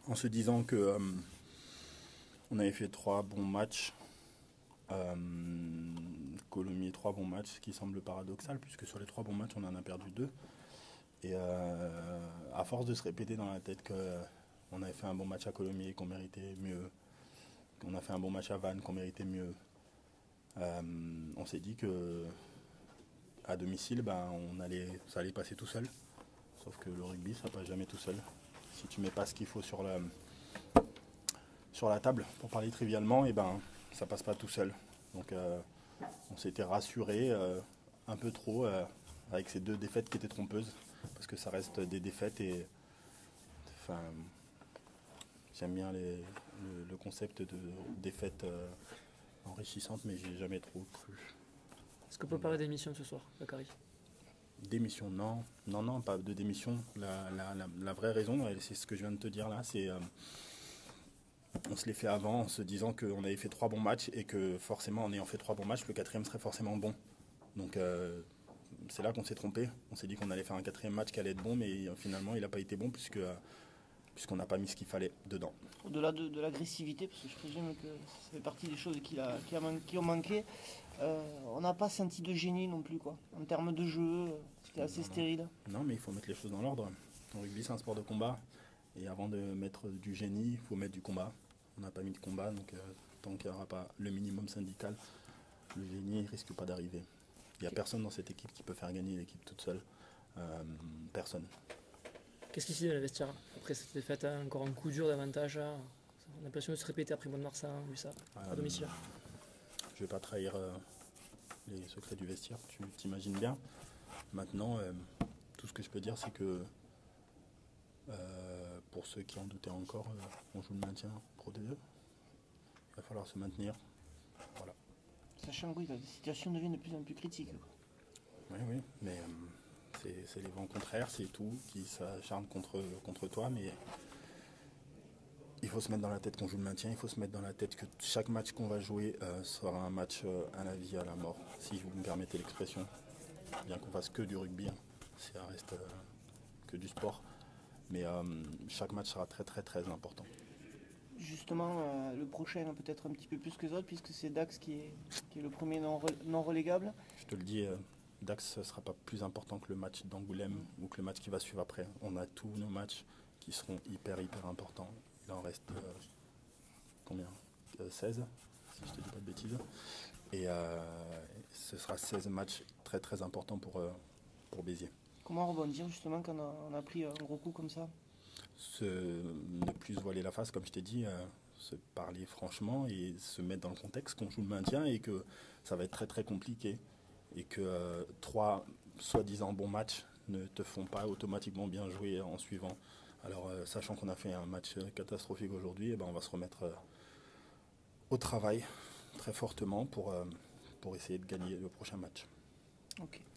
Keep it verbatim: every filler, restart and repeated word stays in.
en se disant que euh, on avait fait trois bons matchs. Euh, Colomiers, trois bons matchs, ce qui semble paradoxal, puisque sur les trois bons matchs, on en a perdu deux. Et euh, à force de se répéter dans la tête qu'on avait fait un bon match à Colomiers, qu'on méritait mieux, qu'on a fait un bon match à Vannes, qu'on méritait mieux, euh, on s'est dit que à domicile, ben, on allait, ça allait passer tout seul. Sauf que le rugby, ça passe jamais tout seul. Si tu mets pas ce qu'il faut sur la, sur la table, pour parler trivialement, et ben, ça passe pas tout seul. Donc euh, on s'était rassuré euh, un peu trop euh, avec ces deux défaites qui étaient trompeuses, parce que ça reste des défaites et enfin, j'aime bien les, le, le concept de défaite euh, enrichissante, mais j'ai jamais trop cru. Est-ce qu'on peut parler d'émission ce soir, Bakary? Démission, non, non, non, pas de démission. La, la, la, la vraie raison, c'est ce que je viens de te dire là, c'est euh, on se l'est fait avant en se disant qu'on avait fait trois bons matchs et que forcément en ayant fait trois bons matchs, le quatrième serait forcément bon. Donc euh, c'est là qu'on s'est trompé. On s'est dit qu'on allait faire un quatrième match qui allait être bon, mais finalement il n'a pas été bon puisque euh, puisqu'on n'a pas mis ce qu'il fallait dedans. Au-delà de, de l'agressivité, parce que je présume que ça fait partie des choses qui, a, qui, a man- qui ont manqué, euh, on n'a pas senti de génie non plus, quoi. En termes de jeu, c'était assez non, stérile. Non, mais il faut mettre les choses dans l'ordre. Le rugby, c'est un sport de combat. Et avant de mettre du génie, il faut mettre du combat. On n'a pas mis de combat, donc euh, tant qu'il n'y aura pas le minimum syndical, le génie ne risque pas d'arriver. Il n'y a personne dans cette équipe qui peut faire gagner l'équipe toute seule. Euh, personne. Qu'est-ce qui s'est dit dans le vestiaire après cette défaite? Hein, encore un coup dur d'avantage. Hein, on a l'impression de se répéter après Mont-de-Marsan, vu ça, à Euh, domicile. Je ne vais pas trahir euh, les secrets du vestiaire, tu t'imagines bien. Maintenant, euh, tout ce que je peux dire, c'est que euh, pour ceux qui en doutaient encore, euh, on joue le maintien Pro D deux. Il va falloir se maintenir. Voilà. Sachant que oui, la situation devient de plus en plus critique, quoi. Oui, oui, mais euh, c'est, c'est les vents contraires, c'est tout qui s'acharne contre, contre toi, mais il faut se mettre dans la tête qu'on joue le maintien, il faut se mettre dans la tête que chaque match qu'on va jouer euh, sera un match euh, à la vie, à la mort, si vous me permettez l'expression. Bien qu'on fasse que du rugby, hein, ça reste euh, que du sport, mais euh, chaque match sera très très très important. Justement, euh, le prochain peut-être un petit peu plus que les autres, puisque c'est Dax qui est, qui est le premier non, re- non relégable. Je te le dis, euh, Dax ne sera pas plus important que le match d'Angoulême ou que le match qui va suivre après. On a tous nos matchs qui seront hyper hyper importants. Il en reste euh, combien euh, seize, si je ne te dis pas de bêtises. Et euh, ce sera seize matchs très très importants pour, euh, pour Béziers. Comment rebondir justement quand on a, on a pris un gros coup comme ça? Se, ne plus se voiler la face, comme je t'ai dit, euh, se parler franchement et se mettre dans le contexte qu'on joue le maintien et que ça va être très très compliqué. Et que euh, trois soi-disant bons matchs ne te font pas automatiquement bien jouer en suivant. Alors, euh, sachant qu'on a fait un match catastrophique aujourd'hui, eh ben, on va se remettre euh, au travail très fortement pour, euh, pour essayer de gagner le prochain match. Ok.